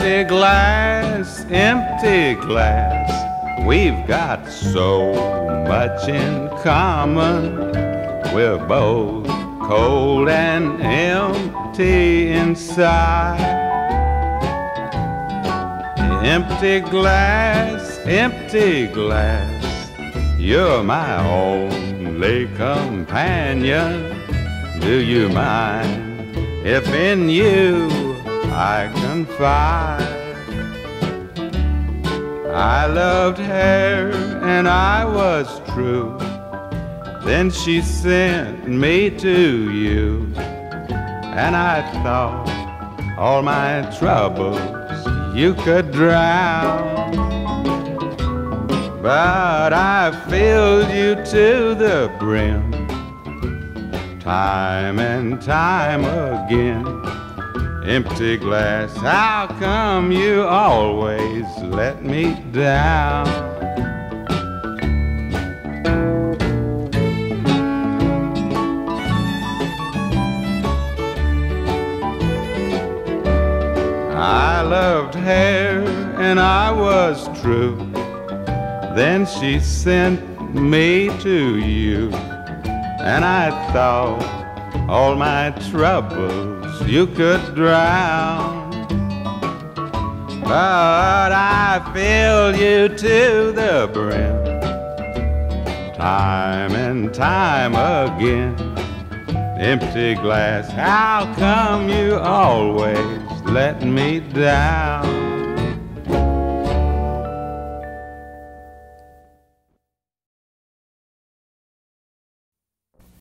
empty glass. We've got so much in common. We're both cold and empty inside. Empty glass, you're my only companion. Do you mind if in you I confide? I loved her and I was true. Then she sent me to you, and I thought all my troubles you could drown. But I filled you to the brim, time and time again. Empty glass, how come you always let me down? I loved her and I was true. Then she sent me to you, and I thought all my troubles you could drown. But I filled you to the brim, time and time again. Empty glass, how come you always let me down?